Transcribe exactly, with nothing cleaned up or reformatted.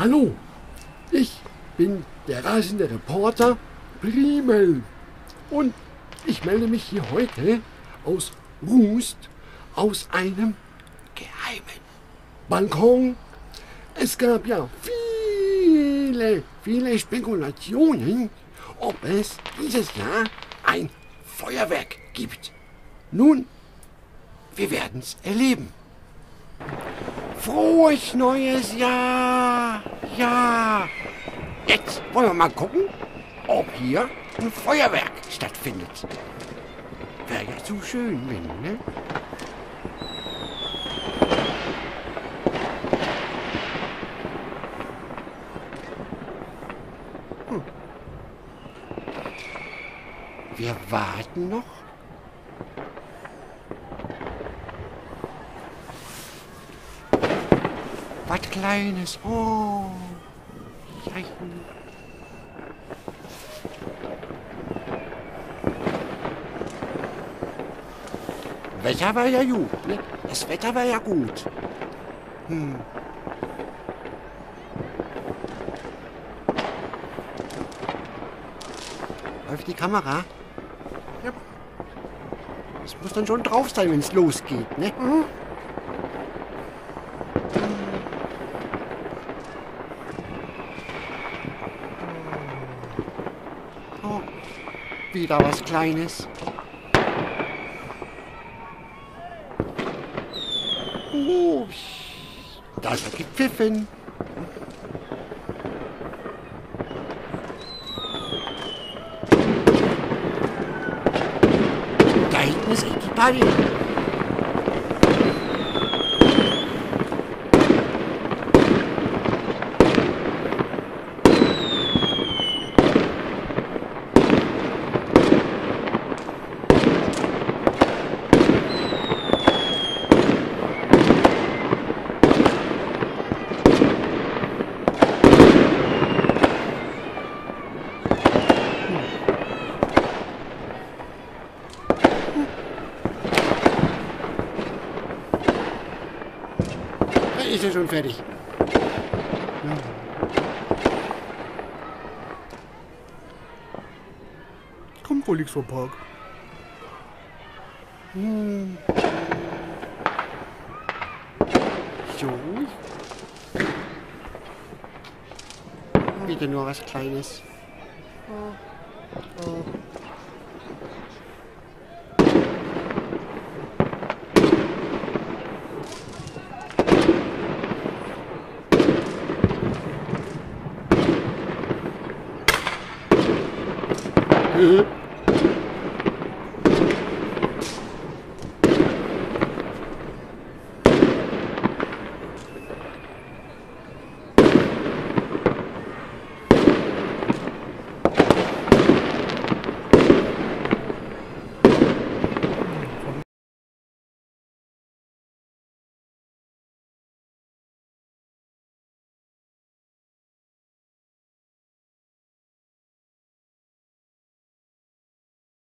Hallo, ich bin der rasende Reporter Friemel und ich melde mich hier heute aus Rust aus einem geheimen Balkon. Es gab ja viele, viele Spekulationen, ob es dieses Jahr ein Feuerwerk gibt. Nun, wir werden's erleben. Frohes neues Jahr! Ja! Jetzt wollen wir mal gucken, ob hier ein Feuerwerk stattfindet. Wäre ja so schön, wenn, ne? Hm. Wir warten noch. Was Kleines. Oh. Ja. Wetter war ja gut, ne? Das Wetter war ja gut. Hm. Läuft die Kamera? Ja. Das muss dann schon drauf sein, wenn es losgeht, ne? Mhm. Oh, wieder was Kleines. Oh, das hat gepfiffen. Da hinten ist echt die Party. Ist ja schon fertig. Ja. Kommt wohl nichts vom Park. Hm. So. Wieder nur was Kleines. Oh. Oh. Äh.